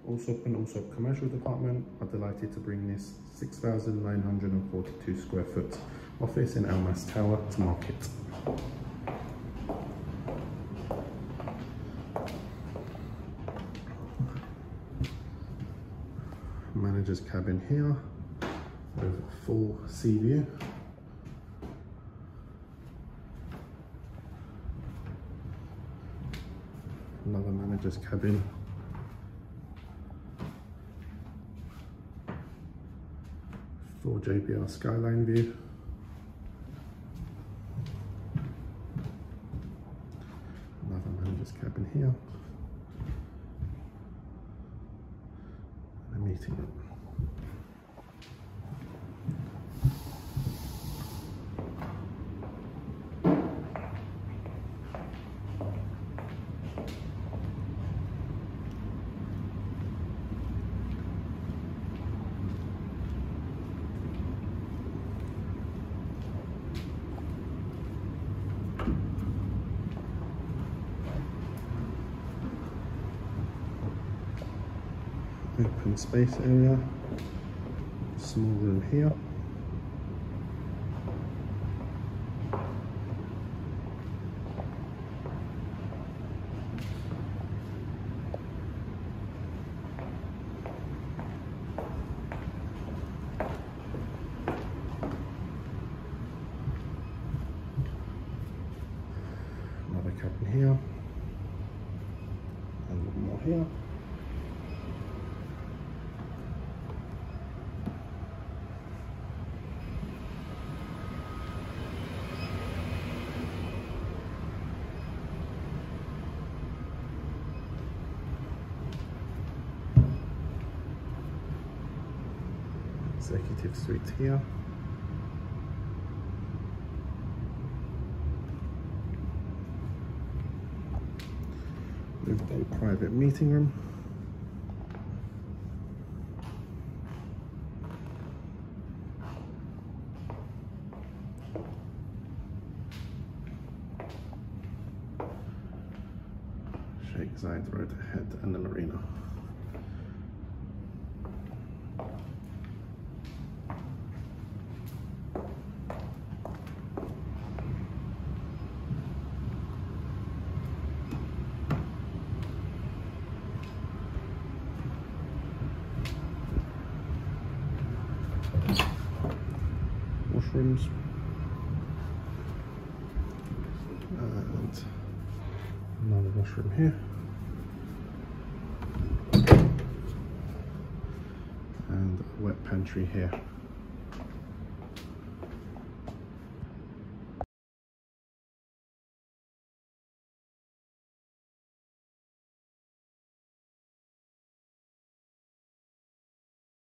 Also commercial department are delighted to bring this 6,942 square foot office in Elmas Tower to market. Manager's cabin here with full sea view. Another manager's cabin. Full JBR skyline view. Another manager's cabin here. And a meeting room. Open space area, small room here. Another cabin here, and a little more here. Executive suite here. With a private meeting room. Sheikh Zayed Road ahead and the marina. Washrooms and another washroom here, and a wet pantry here.